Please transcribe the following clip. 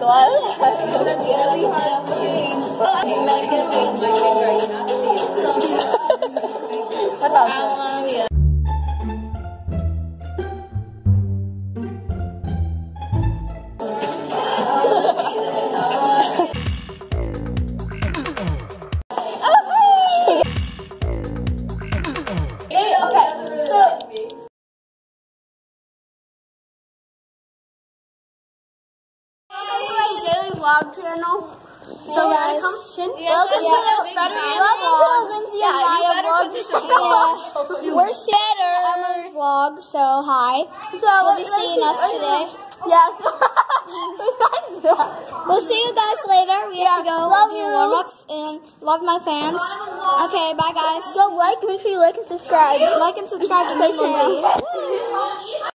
was. That's gonna be really hard. Let's make it great. I want to be a vlog channel. So guys, welcome to Lindsay and Maya vlog. We're scattered. Emma's vlog. So hi. We'll be seeing us today. Yeah. We'll see you guys later. We have to go do warm-ups and love my fans. Okay, bye guys. Go make sure you like and subscribe. Like and subscribe to my channel.